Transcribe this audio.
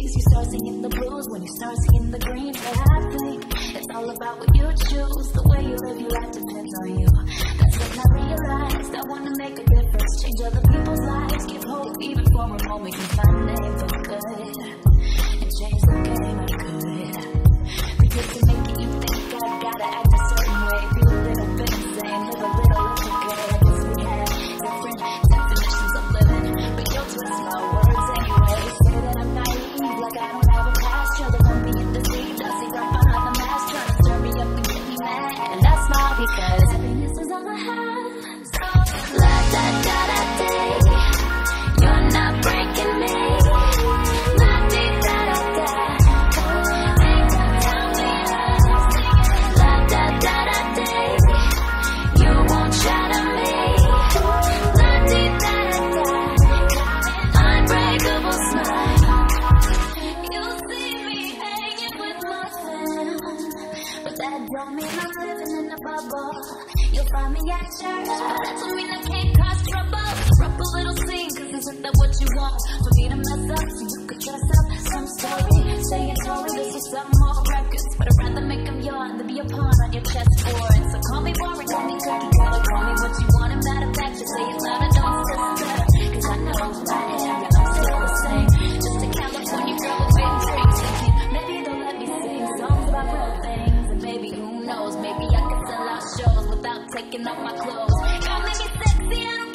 Cause you start singing the blues when you start singing the green. But I think it's all about what you choose. The way you live your life depends on you. That's when I realized I wanna make a difference, change other people's lives, give hope even for a moment. We can find a name for good and change the game I could. Because to make it you think I gotta act a certain way, be a little bit insane, live a little intricate. I guess we have different definitions of living, but you'll twist my words anyway. Say that I'm naive, like I don't have a past. You're the one being deceived. I see right behind the mask, trying to stir me up and get me mad. And that's small because happiness is all I have. So la da da da day, you're not breaking me. La di da da da, ain't gonna tell me how. La da da da day, you won't shatter me. La di da da da, unbreakable smile. You'll see me hanging with my friends, but that don't mean I'm living in a bubble. You'll find me at church, but that don't mean I can't cause trouble. Rough a little scene, cause isn't that what you want? For me to mess up, so you could dress up some story. Say it's sorry, this is some more records, but I'd rather make them young than be a pawn on your chessboard. So call me boring, call me cookie cutter, call me what you want. And matter of fact, just say it louder, don't sister. Cause I know who I am, and I'm still the same. Just a California girl with big dreams, thinking maybe they'll let me sing songs about real things. And maybe, who knows, maybe I can sell out shows without taking off my clothes. Y'all make me sexy, I don't